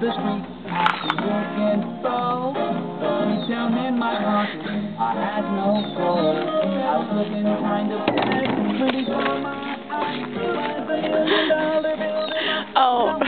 the street, looking so deep down in my pocket, I had no goal. I was looking kind of bad, pretty for my eyes. $1 million bill in my